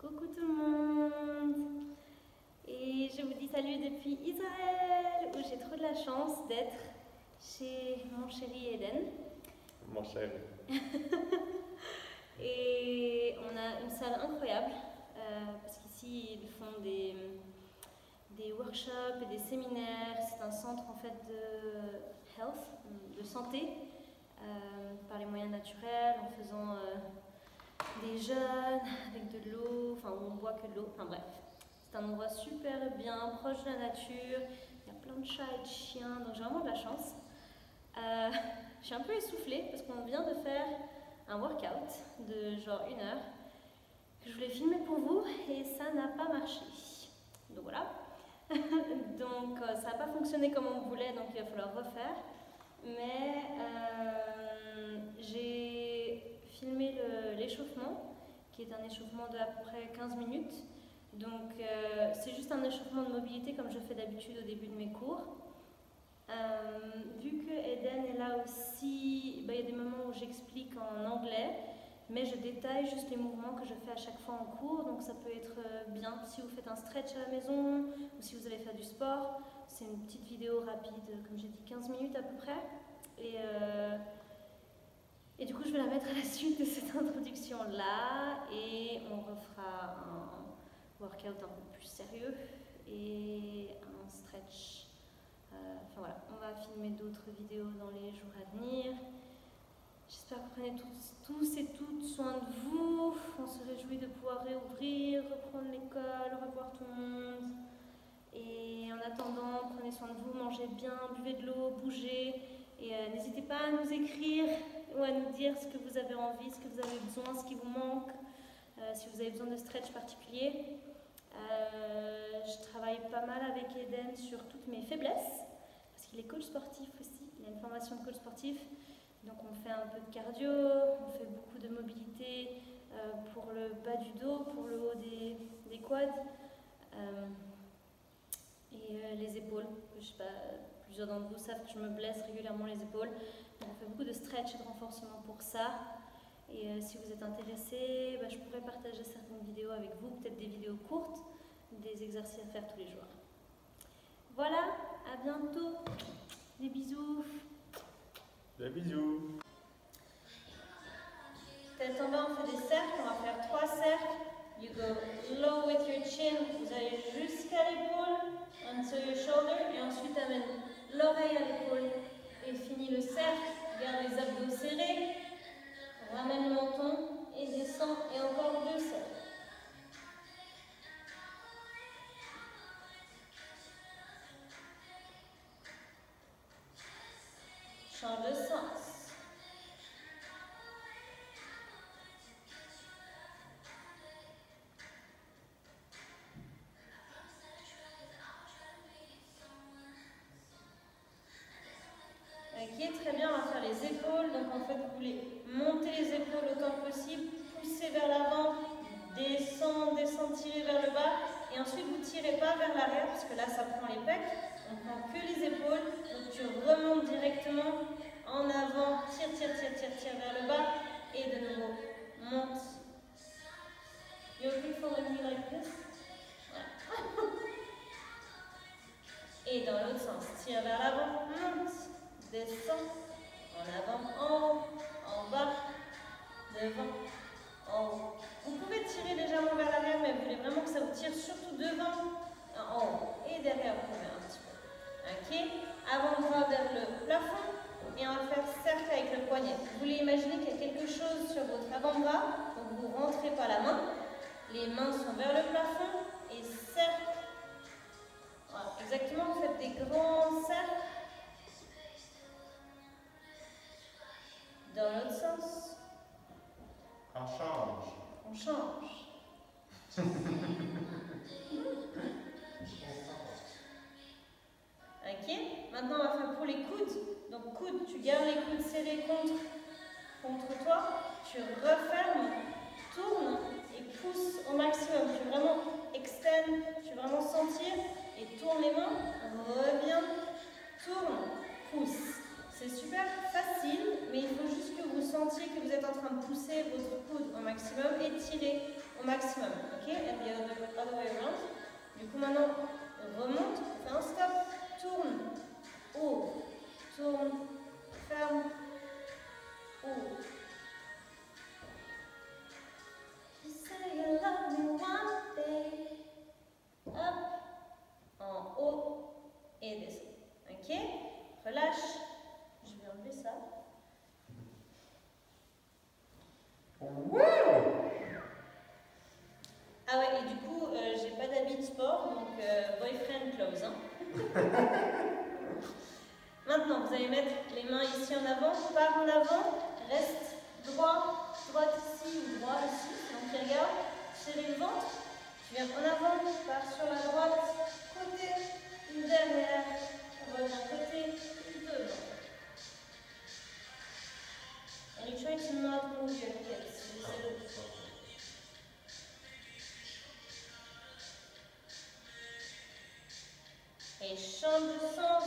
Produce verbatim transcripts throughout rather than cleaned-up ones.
Coucou tout le monde. Et je vous dis salut depuis Israël, où j'ai trop de la chance d'être chez mon chéri Eden. Mon chéri. Et on a une salle incroyable, euh, parce qu'ici ils font des, des workshops et des séminaires. C'est un centre en fait de health, de santé, euh, par les moyens naturels, en faisant euh, des jeûnes avec de l'eau, enfin où on boit que de l'eau, enfin bref. C'est un endroit super bien, proche de la nature, il y a plein de chats et de chiens, donc j'ai vraiment de la chance. Euh, je suis un peu essoufflée parce qu'on vient de faire un workout de genre une heure que je voulais filmer pour vous et ça n'a pas marché. Donc voilà. Donc euh, ça n'a pas fonctionné comme on voulait, donc il va falloir refaire. Mais euh, j'ai filmé l'échauffement, qui est un échauffement de à peu près quinze minutes. Donc euh, c'est juste un échauffement de mobilité comme je fais d'habitude au début de mes cours. Euh, vu que Eden est là aussi, bah, il y a des moments où j'explique en anglais, mais je détaille juste les mouvements que je fais à chaque fois en cours, donc ça peut être bien si vous faites un stretch à la maison ou si vous allez faire du sport. C'est une petite vidéo rapide, comme j'ai dit, quinze minutes à peu près. Et, euh, et du coup, je vais la mettre à la suite de cette introduction-là et on refera un workout un peu plus sérieux et un stretch. Euh, enfin voilà, on va filmer d'autres vidéos dans les jours à venir. J'espère que vous prenez tous, tous et toutes soin de vous. On se réjouit de pouvoir réouvrir, reprendre l'école, revoir tout le monde. Et en attendant, prenez soin de vous, mangez bien, buvez de l'eau, bougez. Et euh, n'hésitez pas à nous écrire ou à nous dire ce que vous avez envie, ce que vous avez besoin, ce qui vous manque, euh, si vous avez besoin de stretch particulier. Euh, je travaille pas mal avec Eden sur toutes mes faiblesses, parce qu'il est coach sportif aussi, il a une formation de coach sportif. Donc on fait un peu de cardio, on fait beaucoup de mobilité euh, pour le bas du dos, pour le haut des, des quads euh, et euh, les épaules. Je sais pas, plusieurs d'entre vous savent que je me blesse régulièrement les épaules. Donc on fait beaucoup de stretch et de renforcement pour ça. Et euh, si vous êtes intéressés, bah, je pourrais partager certaines vidéos avec vous, peut-être des vidéos courtes, des exercices à faire tous les jours. Voilà, à bientôt. Des bisous. Des bisous. Tête en bas, on fait des cercles, on va faire trois cercles. You go low with your chin, vous allez jusqu'à l'épaule, until your shoulder, et ensuite amène l'oreille à l'épaule. Et fini le cercle, garde les abdos serrés, ramène le menton et descend, et encore deux cercles. Change de sens. Ok, très bien, on va faire les épaules. Donc en fait, vous voulez monter les épaules autant que possible, pousser vers l'avant, descendre, descendre, tirer vers le bas. Et ensuite, vous ne tirez pas vers l'arrière, parce que là, ça prend les pecs. On prend que les épaules. Donc tu remontes directement en avant, tire, tire, tire, tire, tire vers le bas. Et de nouveau, monte. You okay following me like this? Voilà. Et dans l'autre sens, tire vers l'avant, monte, descend, en avant, en haut, en bas, devant, en haut. Vous pouvez tirer légèrement vers l'arrière, mais vous voulez vraiment que ça vous tire surtout devant, en haut. Et derrière, vous pouvez un petit peu. Ok, avant-bras vers le plafond. Et on va faire cercle avec le poignet. Vous voulez imaginer qu'il y a quelque chose sur votre avant-bras, donc vous ne rentrez pas la main. Les mains sont vers le plafond et cercle. Voilà, exactement, vous faites des grands cercles. Dans l'autre sens. On change. On change. Ok, maintenant on va faire pour les coudes. Donc coudes, tu gardes les coudes serrés contre, contre toi. Tu refermes, tournes et pousses au maximum. Tu veux vraiment extend, tu veux vraiment sentir et tourne les mains. Reviens, tourne, pousse. C'est super facile, mais il faut juste que vous sentiez que vous êtes en train de pousser votre coude au maximum et tirer au maximum. Ok? And the other, other way around. Du coup, maintenant, on remonte, on fait un stop, tourne, ouvre, tourne, ferme, ouvre. You say you love me one day. Up, en haut et descend. Ok? Relâche. Je vais enlever ça. Ah ouais, et du coup, euh, j'ai pas d'habit de sport, donc euh, boyfriend clothes. Hein. Maintenant, vous allez mettre les mains ici en avant, par en avant, reste droit, droite ici ou droit ici, donc il regarde, tirez le ventre, tu viens en avant, pars sur la droite, côté, derrière, reviens côté, devant. And you try to not move your hips. Et change de sens.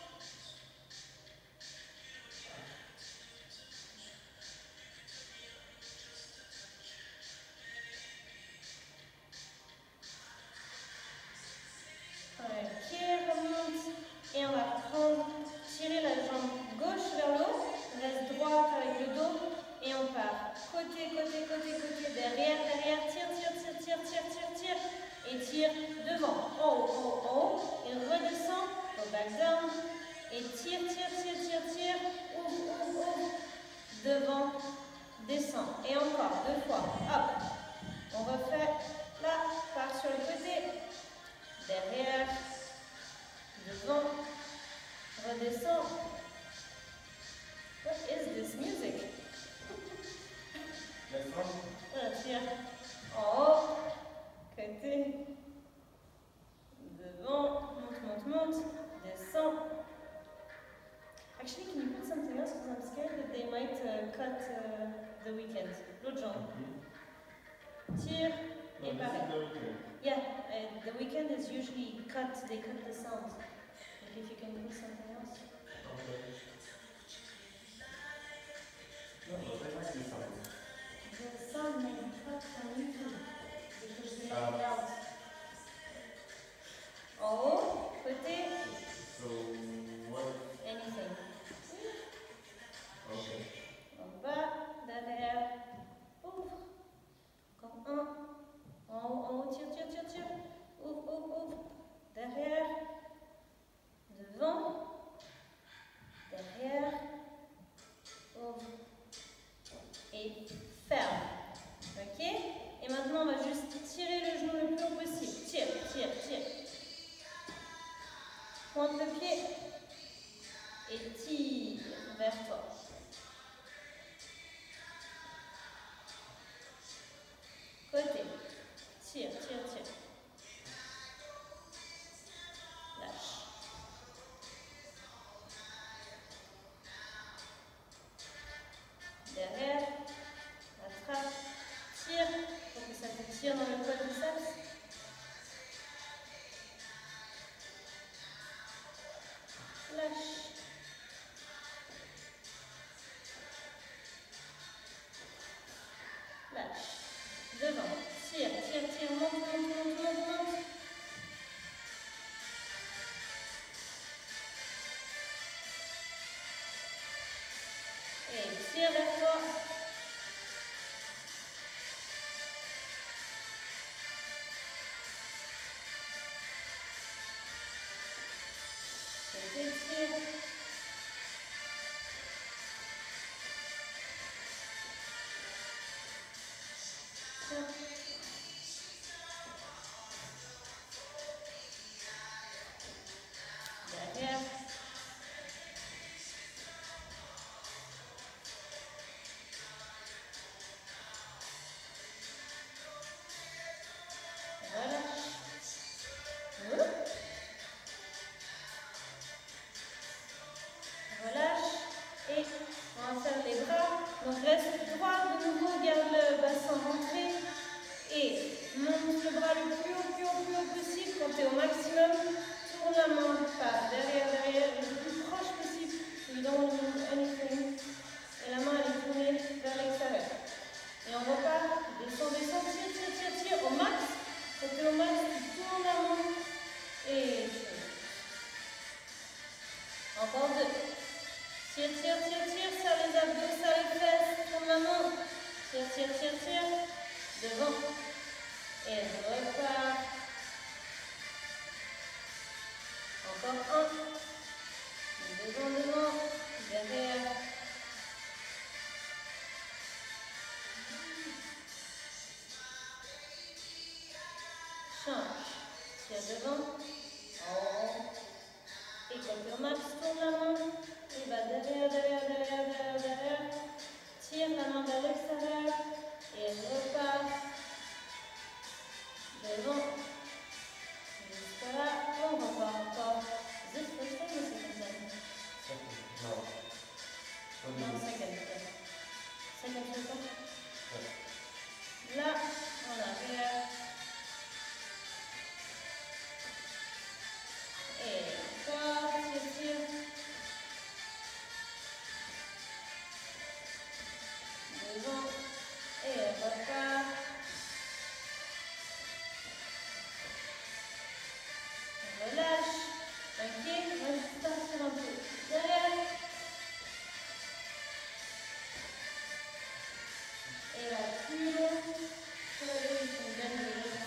Ok, remonte. Et on va prendre, tirer la jambe gauche vers le haut. Reste droite avec le dos. Et on part. Côté, côté, côté, côté. Derrière, derrière. Tire, tire, tire, tire, tire, tire, tire. Et tire devant. En haut, en haut, en haut. Et redescend. Go back down. Et tire, tire, tire, tire, tire. Ouvre, ouvre, ouvre. Devant. Descend. Et encore. Deux fois. Hop. On refait. Là. Part sur le côté. Derrière. Devant. Redescend. What is this music? Voilà, tire. En haut. Côté. Devant. Monte, monte, monte. Descend. Actually, can you put something else? Because I'm scared that they might uh, cut uh, the weekend. L'autre jambe. Tire. Et pareil. Yeah, uh, the weekend is usually cut, they cut the sound. Like if you can put something else. Okay. No, no, they like the sound. The sound may be cut from YouTube because they Um, make it out. En haut, côté, So, what? anything. Okay. En bas, derrière, ouvre. Encore un. En haut, en haut, tire, tire, tire, tire. Ouvre, ouvre, ouvre. Derrière. Devant. Derrière. Ouvre. Et ferme. Ok? Et maintenant, on va juste tirer le genou le plus haut possible. Tire, tire, tire. Pointe le pied. Et tire vers toi. Côté. Tire, tire, tire. Lâche. Derrière. Attrape. Tire. Pour que ça te tire dans le quadriceps. Lâche. Lâche. Devant. Tire, tire, tire. Monte, monte, monte, monte, monte. Et tire vers toi. Et t'étire. Tiens. Derrière. Relâche. Ouh. Relâche. Et on va faire les bras. Donc reste droit de nouveau, garde le bassin rentré. devant, et je repars. Encore un, devant, devant, derrière. Change, tire devant, en haut, et quand tu max, tourne la main, et va derrière, derrière, derrière, derrière, derrière, tire la main vers l'extérieur, et repart, devant, jusqu'à là, on repart encore, juste le fait, mais c'est comme ça. Non. Non, ça gagne pas. Ça gagne pas. Ouais. Là, en arrière. Et encore, tire, tire. Devant. Et repart. Relâche. Ok, on va juste partir un peu derrière. Et là, plus long. Sur la gauche, on gagne le geste.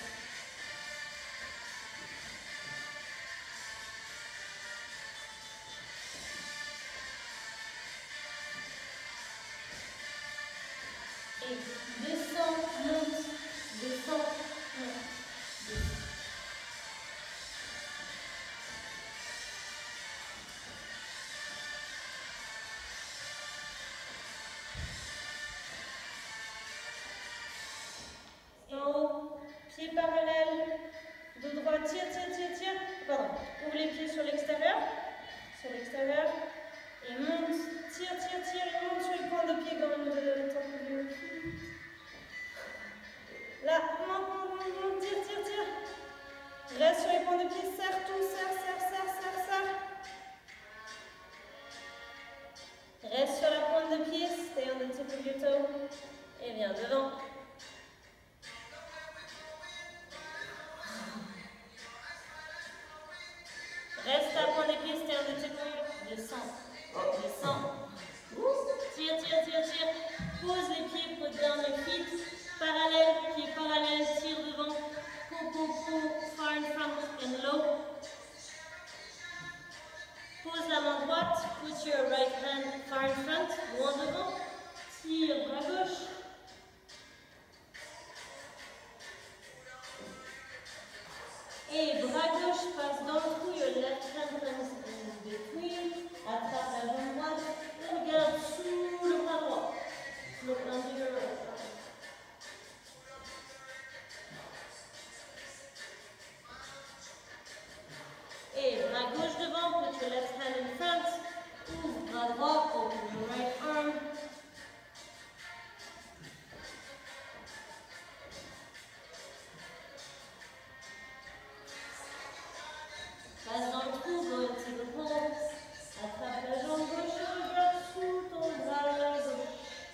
Et descend, monte, descend, monte, descend. En haut, pied parallèle, de droite, tire, tire, tire, tire. Pardon, ouvre les pieds sur l'extérieur, sur l'extérieur, et monte, tire, tire, tire, et monte sur les points de pied comme le temple du haut. Là, monte, monte, monte, monte, tire, tire, tire. Reste sur les points de pied, serre tout, serre, serre, serre, serre, serre. Reste sur la pointe de pied, stay on the tip of your toe, et viens devant. Reste à point des pieds, stay on the tip of your toe, descends, descends. Tire, tire, tire, tire. Pose les pieds, put down your feet. Parallèle, pied parallèle, tire devant. Pull, pull, pull, far in front and low. Pose la main droite, put your right hand far in front, loin devant. Tire bras gauche. Et bras gauche passe dans le trou, your left hand comes in between. Attrape la jambe droite et regarde sous le bras droit. Look under your right arm. Et bras gauche devant, put your left hand in front. Ouvre bras droit, open your right arm. Passe dans le trou, go into the hole. Attrape la jambe gauche et regarde sous ton bras gauche.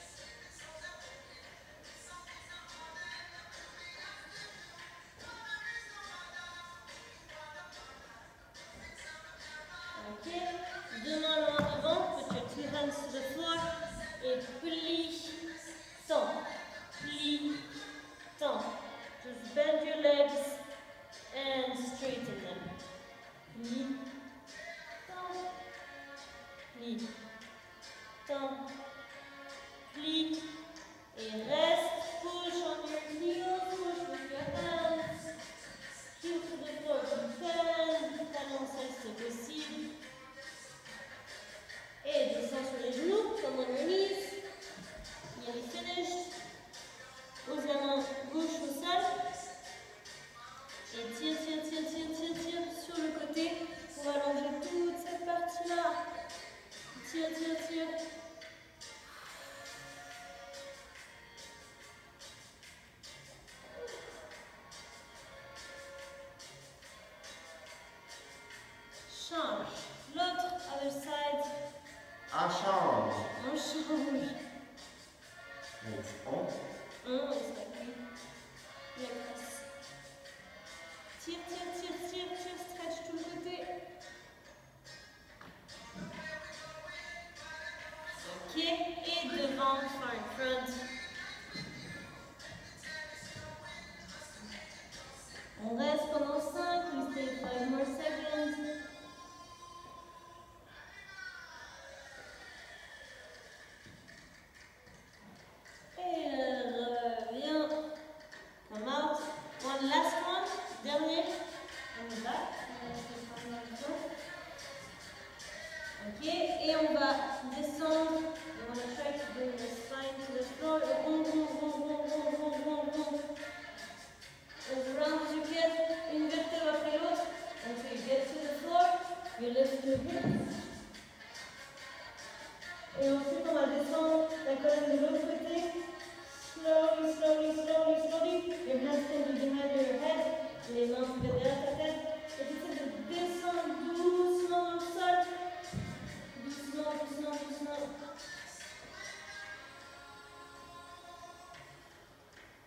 Ok, deux mains loin devant, put your two hands to the floor et plie, tends, plie, tends. Just bend your legs and straighten them. Plie, tends, plie, tends, plie et reste. Push on your heels, push with your hands. Heel to the floor if you can, talons si c'est possible. Et descends sur les genoux, comme on your knees. Nearly finished. Pose la main gauche au sol. Et tire, tire, tire, tire, tire, tire sur le côté pour allonger toute cette partie-là. Tire, tire, tire. Change. L'autre, other side. Ah, change. On change. Donc, on. On, et ça appuie. Et la presse. Tire, tire, tire, tire, tire, stretch tout le côté. Ok, et devant, far in front.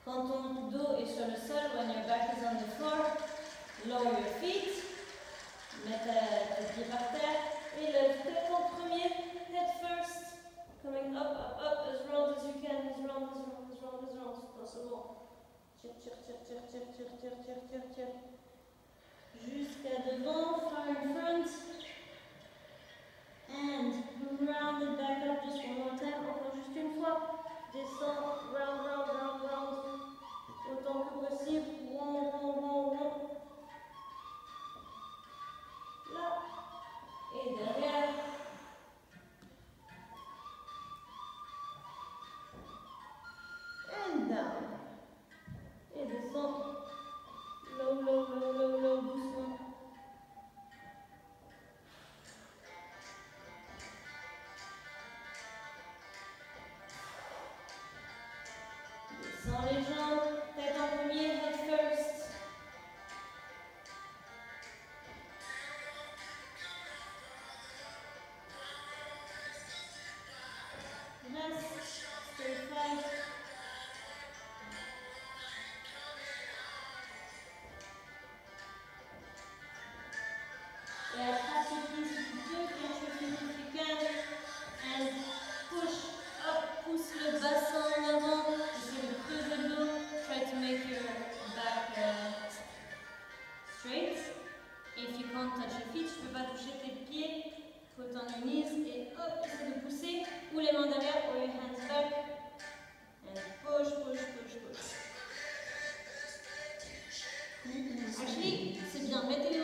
Quand ton dos est sur le sol, when your back is on the floor, lower your feet. Mets tes pieds par terre et lève-tête en premier, head first. Coming up, up, up, as round as you can, as round, as round, as round, as round. Non, c'est bon. Tire, tire, tire, tire, tire, tire, tire, tire, tire, tire. Jusqu'à devant, far in front. And round it back up just one more time. Encore juste une fois. Descends, round, round, round, round. Autant que possible. Round, round, round, round. Là. Et derrière. And down. Et descends. Low, low, low, low, low, doucement. Descends les jambes, tête en premier, head first. Reste, stay flat. Et attrape tes pieds si tu peux, quand tu finis if you can. And push up, pousse le bassin en avant. Essaye de creuser le dos. Try to make your back uh, straight. If you can't touch your feet, tu ne peux pas toucher tes pieds. Put on your knees et hop, essaie de pousser. Ou les mains derrière, or your hands back. And push, push, push, push. Actually, c'est bien. Mettez les